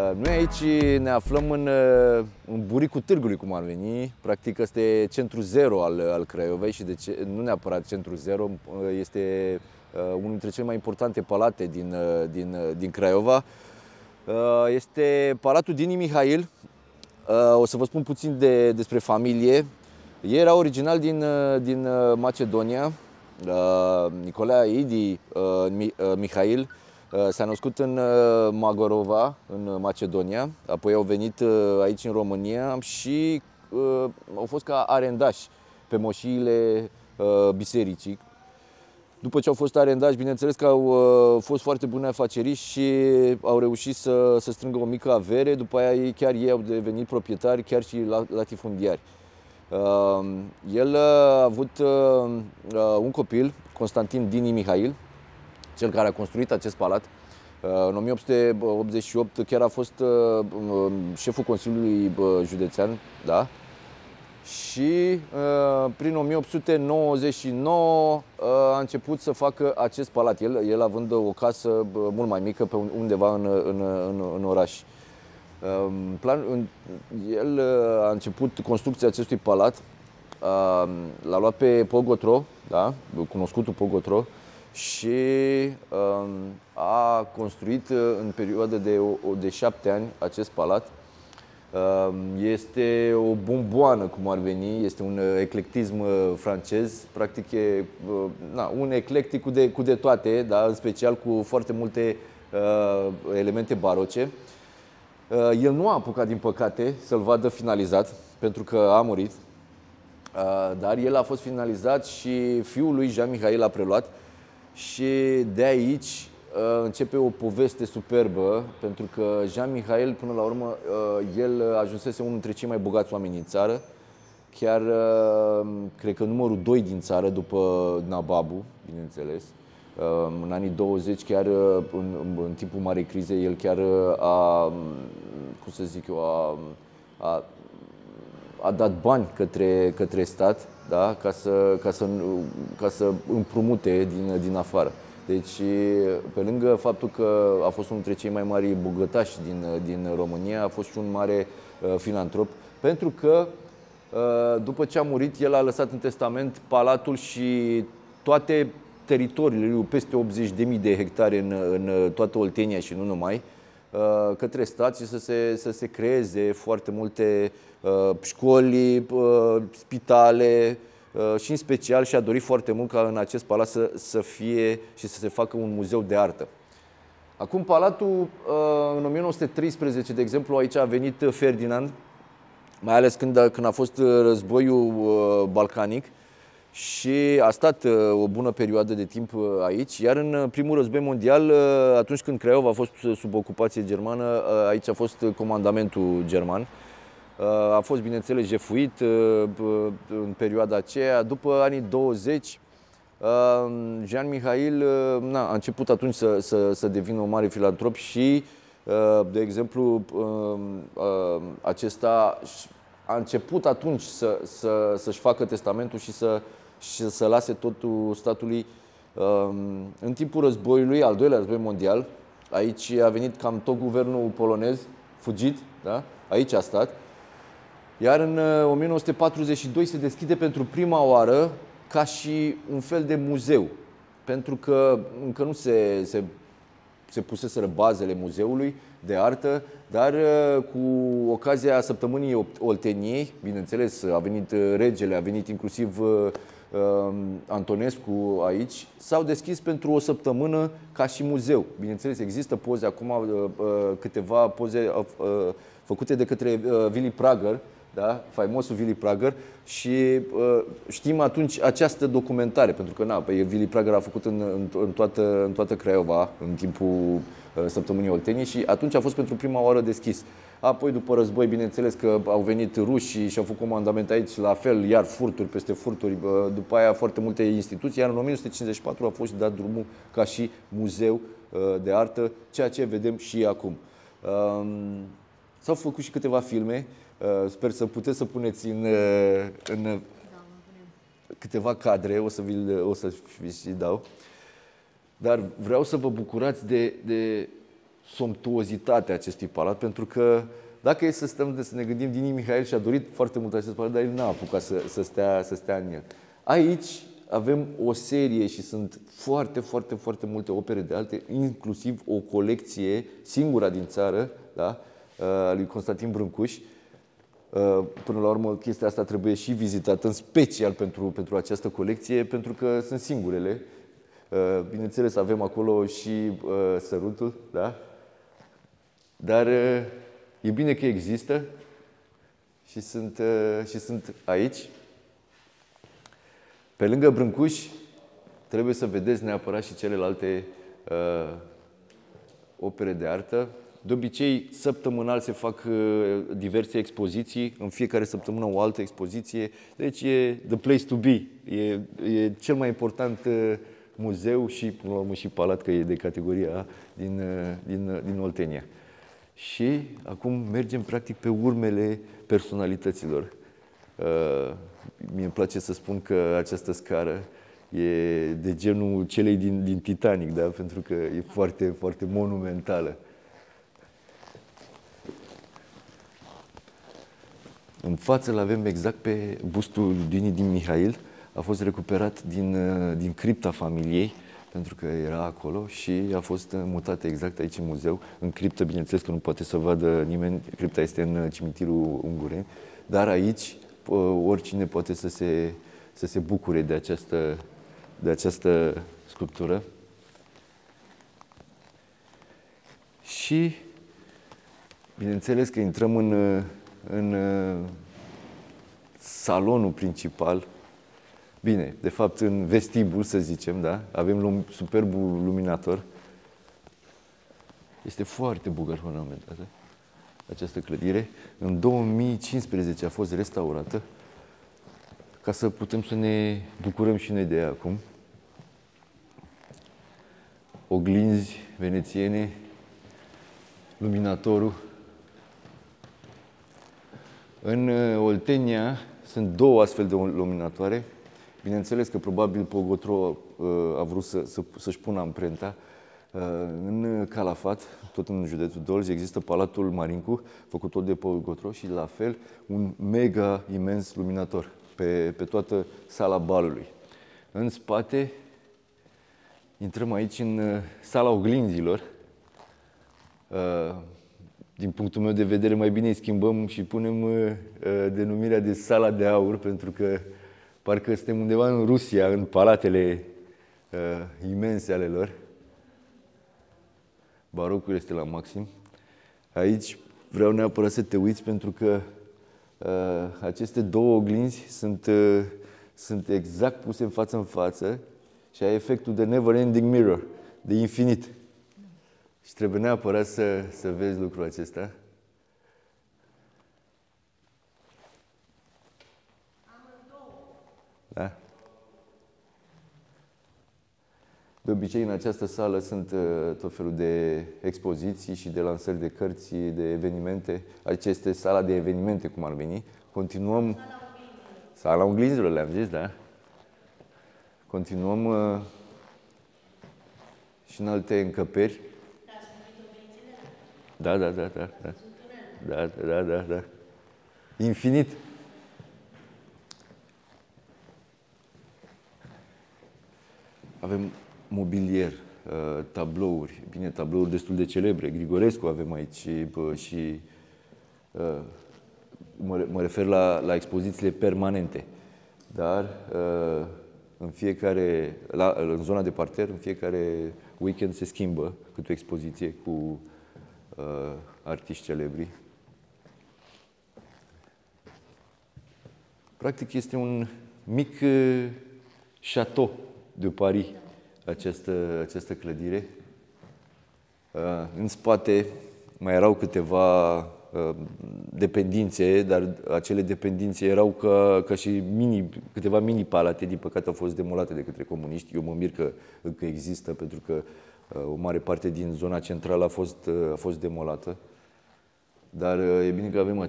Noi aici ne aflăm în buricul târgului, cum ar veni. Practic, ăsta e centru zero al Craiovei și nu neapărat centru zero, este unul dintre cele mai importante palate din Craiova. Este Palatul Dini Mihail. O să vă spun puțin despre familie. Ei erau original din Macedonia. Nicolae Idi Mihail s-a născut în Magorova, în Macedonia, apoi au venit aici în România și au fost ca arendași pe moșiile bisericii. După ce au fost arendași, bineînțeles că au fost foarte buni afaceriști și au reușit să strângă o mică avere, după aia chiar ei au devenit proprietari, chiar și latifundiari. El a avut un copil, Constantin Dini Mihail, cel care a construit acest palat. În 1888 chiar a fost șeful Consiliului Județean, da? Și prin 1899 a început să facă acest palat, el având o casă mult mai mică pe undeva în oraș. El a început construcția acestui palat, l-a luat pe Pogotro, da? Cunoscutul Pogotro, și a construit în perioadă de 7 ani acest palat. Este o bomboană, cum ar veni, este un eclectism francez, practic e un eclectic cu de toate, da? În special cu foarte multe elemente baroce. El nu a apucat, din păcate, să-l vadă finalizat, pentru că a murit, dar el a fost finalizat și fiul lui, Jean Mihail, a preluat. Și de aici începe o poveste superbă, pentru că Jean Mihail, până la urmă, el ajunsese unul dintre cei mai bogați oameni din țară. Chiar, cred că numărul 2 din țară, după Nababu, bineînțeles. În anii 20, chiar în timpul Marei Crize, el chiar cum să zic eu, a dat bani către stat, da? ca să împrumute din afară. Deci, pe lângă faptul că a fost unul dintre cei mai mari bogătași din România, a fost și un mare filantrop, pentru că după ce a murit, el a lăsat în testament palatul și toate teritoriile lui, peste 80.000 de hectare în toată Oltenia și nu numai, către stat și să se creeze foarte multe școli, spitale și în special și-a dorit foarte mult ca în acest palat să fie și să se facă un muzeu de artă. Acum, palatul, în 1913, de exemplu, aici a venit Ferdinand, mai ales când a fost războiul balcanic, și a stat o bună perioadă de timp aici, iar în primul război mondial, atunci când Craiova a fost sub ocupație germană, aici a fost comandamentul german. A fost, bineînțeles, jefuit în perioada aceea. După anii 20, Jean Mihail a început atunci să devină un mare filantrop și, de exemplu, acesta a început atunci să-și facă testamentul și să lase totul statului. În timpul războiului, al doilea război mondial, aici a venit cam tot guvernul polonez, fugit, da? Aici a stat. Iar în 1942 se deschide pentru prima oară ca și un fel de muzeu, pentru că încă nu se puseseră bazele muzeului de artă, dar cu ocazia săptămânii Olteniei, bineînțeles, a venit regele, a venit inclusiv Antonescu aici, s-au deschis pentru o săptămână ca și muzeu. Bineînțeles, există poze acum, câteva poze făcute de către Willy Prager, da? Faimosul Willy Prager, și știm atunci această documentare, pentru că Willy Prager a făcut în toată Craiova în timpul săptămânii Olteniei și atunci a fost pentru prima oară deschis. Apoi, după război, bineînțeles că au venit rușii și au făcut comandament aici, la fel, iar furturi peste furturi, după aia foarte multe instituții, iar în 1954 a fost dat drumul ca și muzeu de artă, ceea ce vedem și acum. S-au făcut și câteva filme. Sper să puteți să puneți în câteva cadre, o să vi și dau. Dar vreau să vă bucurați de somptuozitatea acestui palat, pentru că dacă e să stăm să ne gândim, Dini Mihail și-a dorit foarte mult acest palat, dar el n-a apucat să stea în el. Aici avem o serie și sunt foarte, foarte, foarte multe opere de arte, inclusiv o colecție, singura din țară, da? A lui Constantin Brâncuș. Până la urmă, chestia asta trebuie și vizitată, în special pentru această colecție, pentru că sunt singurele. Bineînțeles, avem acolo și sărutul, da? Dar e bine că există și sunt aici. Pe lângă Brâncuș, trebuie să vedeți neapărat și celelalte opere de artă. De obicei, săptămânal se fac diverse expoziții, în fiecare săptămână o altă expoziție, deci e the place to be. E cel mai important muzeu și, până la urmă, și palat, că e de categoria A din Oltenia. Și acum mergem practic pe urmele personalităților. Mie îmi place să spun că această scară e de genul celei din Titanic, da? Pentru că e foarte, foarte monumentală. În față îl avem exact pe bustul din Mihail. A fost recuperat din cripta familiei, pentru că era acolo și a fost mutat exact aici în muzeu. În criptă, bineînțeles că nu poate să vadă nimeni, cripta este în cimitirul Ungureni, dar aici oricine poate să se bucure de această sculptură. Și, bineînțeles că intrăm în salonul principal. Bine, de fapt în vestibul, să zicem, da? Avem superbul luminator. Este foarte bogat ornamentată această clădire. În 2015 a fost restaurată ca să putem să ne bucurăm și noi de ea acum. Oglinzi venețiene, luminatorul. În Oltenia sunt două astfel de luminatoare. Bineînțeles că probabil Pogotro a vrut să-și pună amprenta. În Calafat, tot în județul Dolj, există Palatul Marincu, făcut tot de Pogotro și la fel un mega imens luminator pe toată sala balului. În spate intrăm aici în sala oglinzilor. Din punctul meu de vedere, mai bine îi schimbăm și punem denumirea de sala de aur, pentru că parcă suntem undeva în Rusia, în palatele imense ale lor. Barocul este la maxim. Aici vreau neapărat să te uiți, pentru că aceste două oglinzi sunt exact puse în față și ai efectul de never-ending mirror, de infinit. Și trebuie neapărat să vezi lucrul acesta. Da? De obicei, în această sală sunt tot felul de expoziții și de lansări de cărți, de evenimente. Aici este sala de evenimente, cum ar veni. Continuăm... Sala oglinzilor, le-am zis, da? Continuăm și în alte încăperi. Da. Da. Infinit. Avem mobilier, tablouri, bine, tablouri destul de celebre. Grigorescu avem aici și mă refer la expozițiile permanente. Dar în zona de parter, în fiecare weekend se schimbă câte o expoziție cu artiști celebri. Practic este un mic chateau de Paris, această clădire. În spate mai erau câteva dependințe, dar acele dependințe erau ca și câteva mini-palate, din păcate au fost demolate de către comuniști. Eu mă mir că încă există, pentru că o mare parte din zona centrală a fost demolată. Dar e bine că avem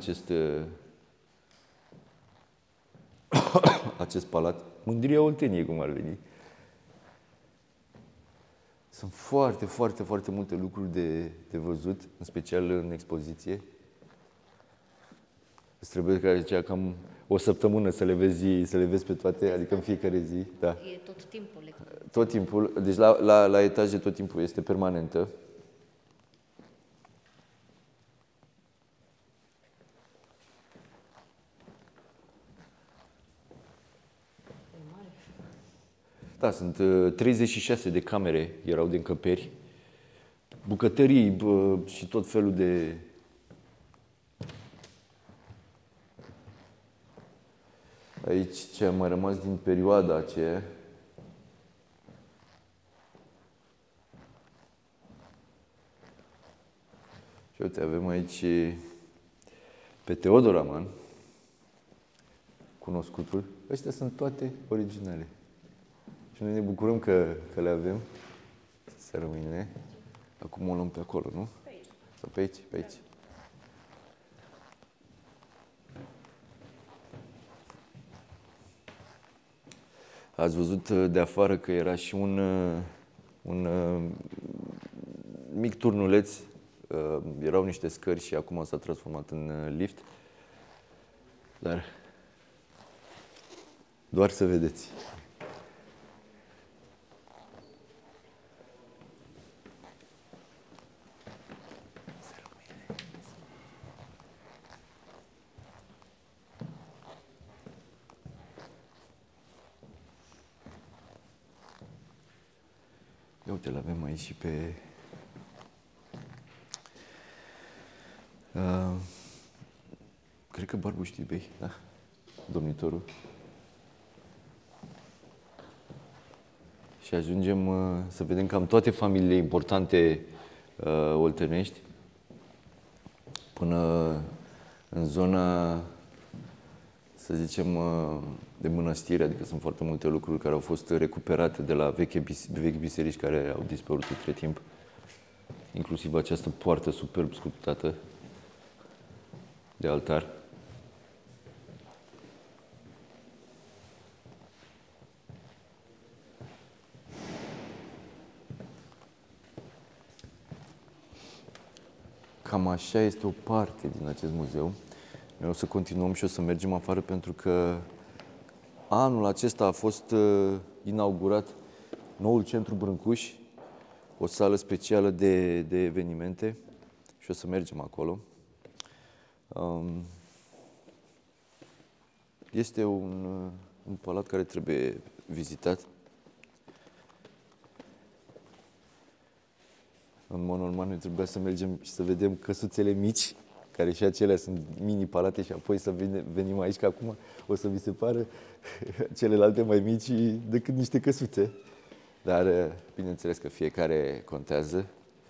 acest palat. Mândria Olteniei, cum ar veni. Sunt foarte, foarte, foarte multe lucruri de văzut, în special în expoziție. Îți trebuie, ca zicea, cam o săptămână să le vezi pe toate, adică în fiecare zi. Da. E tot timpul lectură. Tot timpul, deci la etaje tot timpul este permanentă. Da, sunt 36 de camere, erau de încăperi, bucătării și tot felul de... Aici ce a mai rămas din perioada aceea. Și uite, avem aici pe Teodor Aman, cunoscutul. Astea sunt toate originale. Și noi ne bucurăm că le avem. Să rămâne. Acum o luăm pe acolo, nu? Pe aici. Sau pe aici? Pe aici. Ați văzut de afară că era și un mic turnuleț. Erau niște scări și acum s-a transformat în lift. Dar doar să vedeți. Ia uite, l-avem aici și pe... cred că Barbu Știbei, da? Domnitorul. Și ajungem să vedem cam toate familiile importante oltenești până în zona, să zicem, de mănăstire, adică sunt foarte multe lucruri care au fost recuperate de la vechi biserici care au dispărut între timp. Inclusiv această poartă superb sculptată de altar. Cam așa este o parte din acest muzeu. Noi o să continuăm și o să mergem afară pentru că anul acesta a fost inaugurat noul Centru Brâncuș, o sală specială de evenimente și o să mergem acolo. Este un palat care trebuie vizitat. În mod normal, noi trebuia să mergem și să vedem căsuțele mici, care și acelea sunt mini-palate, și apoi să venim aici, că acum o să vi se pară celelalte mai mici decât niște căsuțe. Dar, bineînțeles că fiecare contează.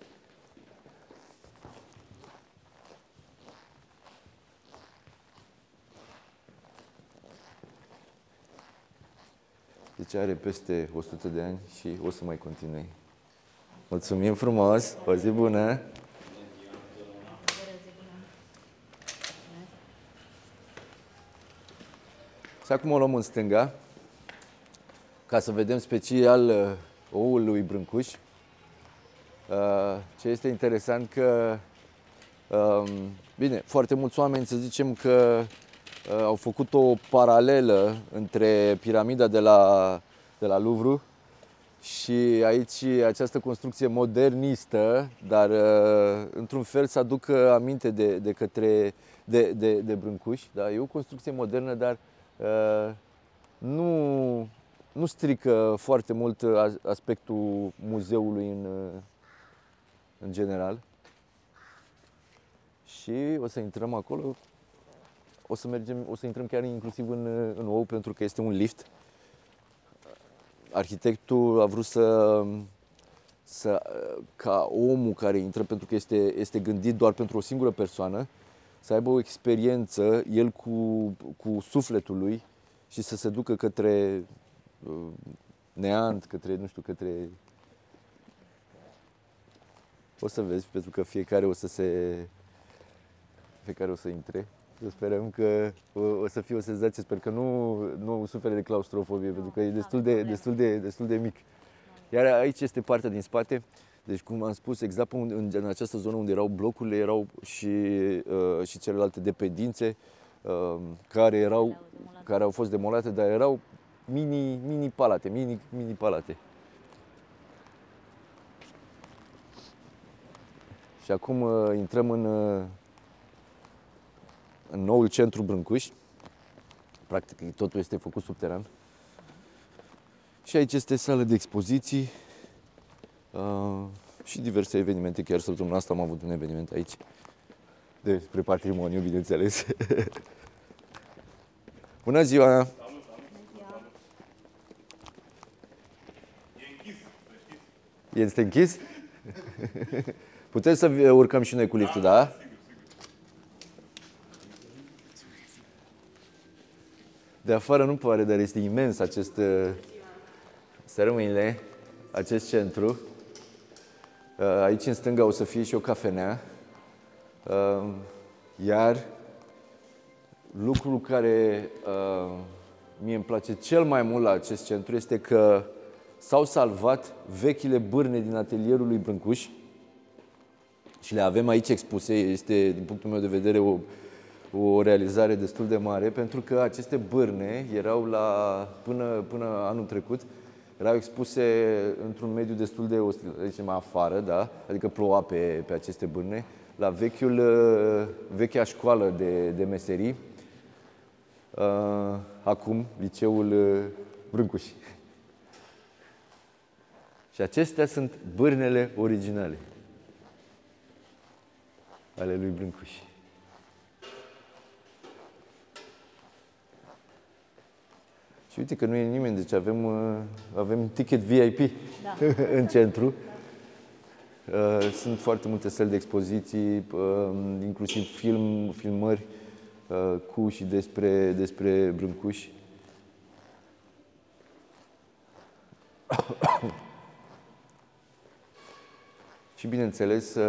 Deci are peste 100 de ani și o să mai continue. Mulțumim frumos, o zi bună! Și acum o luăm în stânga, ca să vedem special oul lui Brâncuș. Ce este interesant că, bine, foarte mulți oameni, să zicem că au făcut o paralelă între piramida de la Louvre și aici această construcție modernistă, dar într-un fel să aducă aminte de Brâncuș. Da? E o construcție modernă, dar nu strică foarte mult aspectul muzeului în general. Și o să intrăm acolo, o să intrăm chiar inclusiv în ou, pentru că este un lift. Arhitectul a vrut ca omul care intră, pentru că este gândit doar pentru o singură persoană, să aibă o experiență, el cu sufletul lui, și să se ducă către neant, către... O să vezi, pentru că fiecare o să intre. Sperăm că o să fie o senzație, sper că nu sufere de claustrofobie, pentru că e destul de mic. Iar aici este partea din spate. Deci, cum am spus, exact în această zonă unde erau blocurile, erau și celelalte dependențe care au fost demolate, dar erau mini palate, mini palate. Și acum intrăm în noul centru Brâncuși. Practic totul este făcut subteran. Și aici este sală de expoziții și diverse evenimente. Chiar săptămâna asta am avut un eveniment aici despre patrimoniu, bineînțeles. Bună ziua! Este închis? Putem să urcăm și noi cu liftul, da? De afară nu pare, dar este imens acest sărmâinile, acest centru. Aici în stânga o să fie și o cafenea. Iar lucrul care mie îmi place cel mai mult la acest centru este că s-au salvat vechile bârne din atelierul lui Brâncuși și le avem aici expuse. Este, din punctul meu de vedere, o realizare destul de mare, pentru că aceste bârne erau până anul trecut, erau expuse într-un mediu destul de ostil, zicem afară, da? Adică ploua pe aceste bârne, la vechea școală de meserii, acum liceul Brâncuși. Și acestea sunt bârnele originale ale lui Brâncuși. Și uite că nu e nimeni, deci avem ticket VIP în centru. Sunt foarte multe săli de expoziții, inclusiv filmări cu și despre Brâncuși. Și bineînțeles,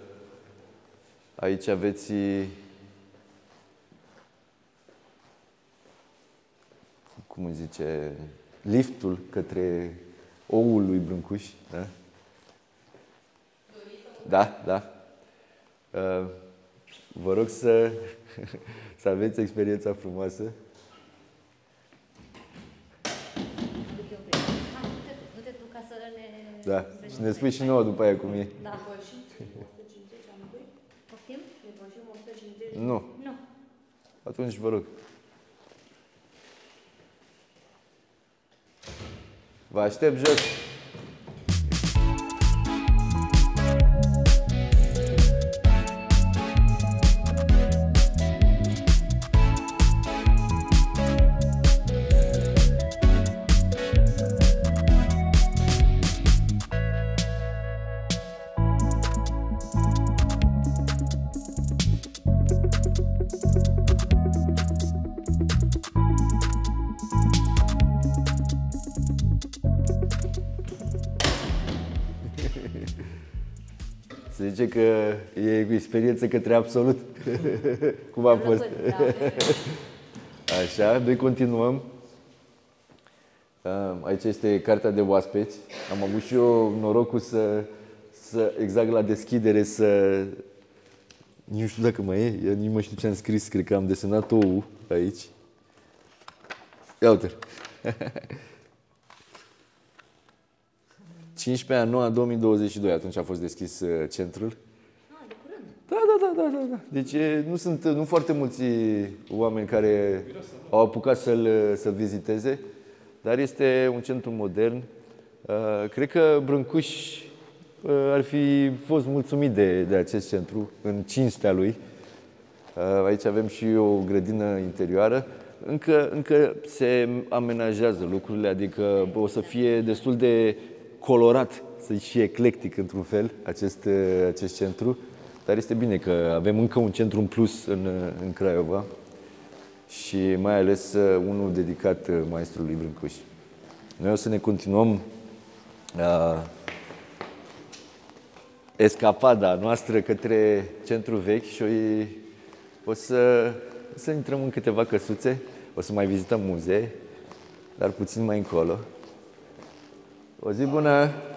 aici aveți cum îi zice, liftul către oul lui Brâncuși. Da? Da, da. Vă rog să aveți experiența frumoasă. Da, și ne spui și nouă după aia cum e. Da. Depășiți 150 amândoi? Poftim? Depășim 150? Nu. Nu. Atunci vă rog. Vă aștept jos. Se zice că e cu experiență către absolut. Cum a fost? Așa, noi continuăm. Aici este cartea de oaspeți. Am avut și eu norocul să exact la deschidere nu știu dacă mai e, eu nu mai știu ce am scris, cred că am desenat ou aici. Ia uite. 15/9/2022, atunci a fost deschis centrul. De curând. Da. Deci nu foarte mulți oameni care au apucat să-l viziteze, dar este un centru modern. Cred că Brâncuși ar fi fost mulțumit de acest centru, în cinstea lui. Aici avem și o grădină interioară. Încă se amenajează lucrurile, adică o să fie destul de colorat și eclectic într-un fel acest centru. Dar este bine că avem încă un centru în plus în Craiova și mai ales unul dedicat maestrului Brâncuși. Noi o să ne continuăm escapada noastră către centru vechi și o să intrăm în câteva căsuțe, o să mai vizităm muzee, dar puțin mai încolo. O zi bună!